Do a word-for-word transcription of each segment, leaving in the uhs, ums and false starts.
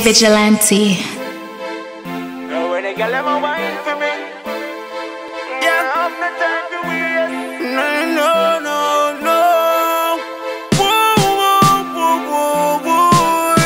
Vigilante. Now when they get them a wine for me, yeah, I'm not time to waste. No, no, no, no. Whoa, whoa, whoa, whoa, whoa,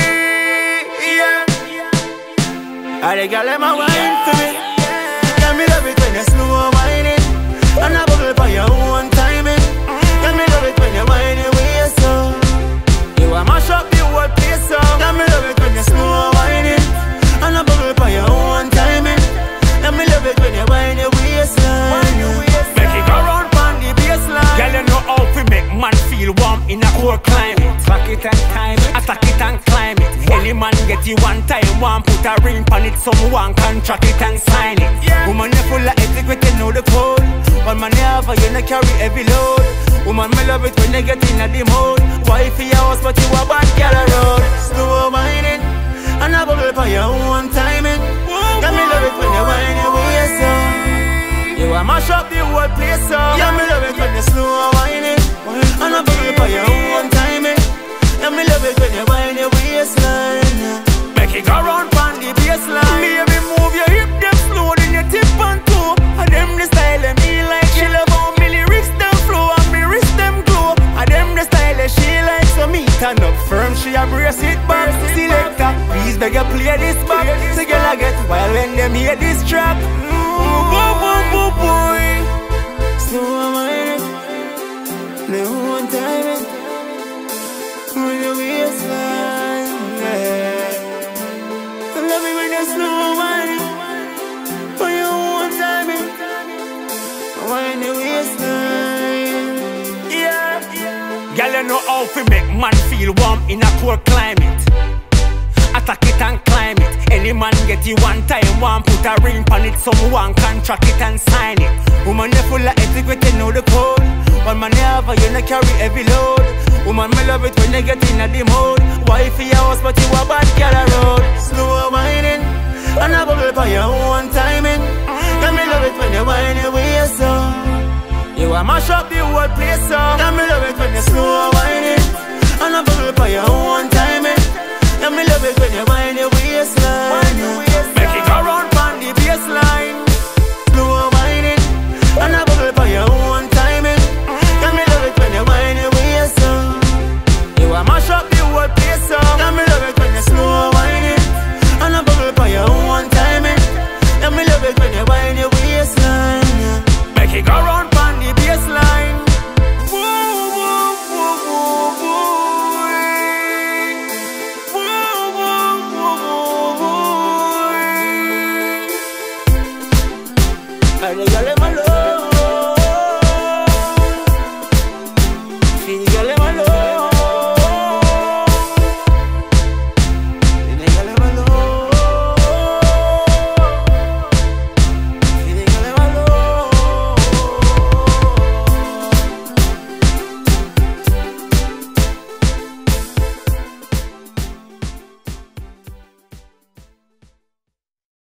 yeah. And they get them a wine for me. Can me love it when you slow whining, and I bubble for your own timing. Can me love it when you whine your waist so. You a mash up the whole place so. Can me love it when you slow whining, and I bubble for your own timing. Can me love it when you whine your waistline. Make it go round on the baseline. Girl, you know how to make man feel warm in a cold climate. Attack it and time it, attack it and climb it. Any man get you one time, one put a ring on it. Someone contract it and sign it. Yeah. Woman, you full of etiquette, you know the code. One man you have, you no carry heavy load. Woman, me love it when you get in a the mode. Wife for your house, but you a bad girl road. Slow whining, and I bubble for your own timing. Can me love it when you whine your waist so. You a mash up the whole place so. Yeah, me love it when you slow whining, and I bubble for your own timing. Yeah, me love it when you whine your waistline. Make it go round on the baseline. Baby, move your hip, them slow, then you tip on toe. And them the style of me like she love how me lyrics them flow, and me wrist them glow. And them the style that she like, so me turn up firm, she a brace it back. Selector, please beg you play this back. So girl I get wild when them hear this track. Ooh, boy, boy, boy, boy. Slow whining, the whole time when you waistline, yeah. I love it when you slow whining, for your own timing, when you waistline, yeah. Girl, you know how to make man feel warm in a cold climate. Attack it and climb it. Any man get you one time, one put a ring on it. Someone contract it and sign it. Woman, you full of etiquette, you know the code. One man you have, you no carry heavy load. Woman, me love it when you get in a the mode. Wife for your house, but you